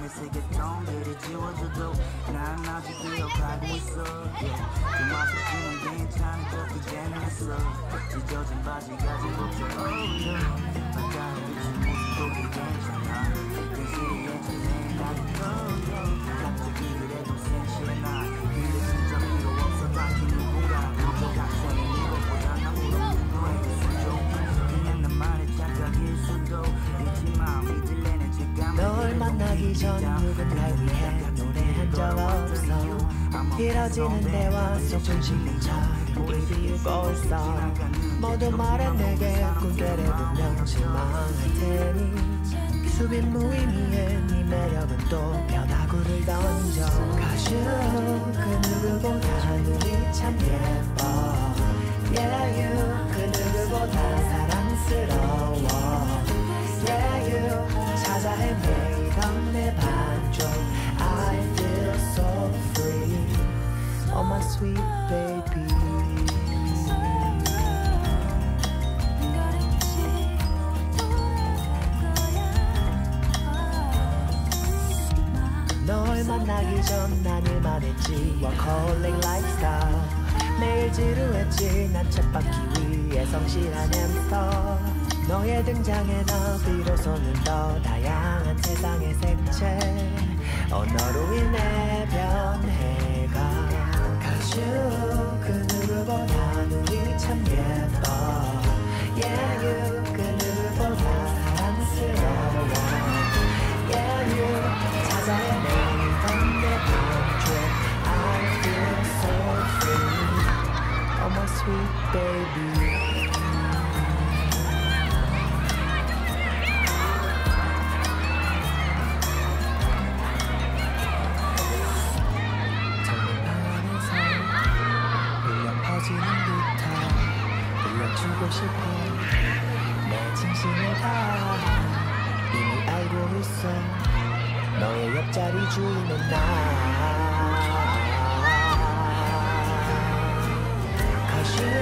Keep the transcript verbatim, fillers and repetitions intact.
내 세계던 그리 지워져도 난 아직 기억하고 있어 yeah. 그 모습지는 괜찮을 것 이제는 했어 찢어진 바지 가진 것처럼 oh, yeah. 바다에 비친 모습도 괜찮아 근시리에 지내 나는 oh, yeah. 갑자기 그래도 센치해 나 근데 진짜 필요 없어 딱히 누구가 그저 각자의 이것보다 나 물어본 너에게 수조 그냥 나만의 착각일 수도 있지만 믿을래는 제가 널 만나기 전 누군가를 위해 노래한 적 없어 이뤄지는 대화 속 중심처럼 우리 비우고 있어 모두 말해 내게 꿈결에 분명 실망할 테니 수빈 무의미해 네 매력은 또 변화구를 던져 가슈 그 누구보다 눈이 참 예뻐 Yeah you 그 누구보다 사랑스러워 Yeah you 찾아 헤매던 내 반쪽 I feel so free Oh my sweet baby 널 만나기 전 난 일만 했지 Workaholic lifestyle 매일 지루했지 난 쳇바퀴 위에 성실한 햄스터 너의 등장에 나 비로소는 더 다양한 세상의 색채 언어로 인해 변해가 가슈 그 누구보다 눈이 참 예뻐 Yeah you 그 누구보다 사랑스러워 Yeah you 찾아 헤매던 내 밤중 I feel so free Oh my sweet baby 들려주고 싶어 내 진심을 다 이미 알고 있어 너의 옆자리 주인은 나 Cause you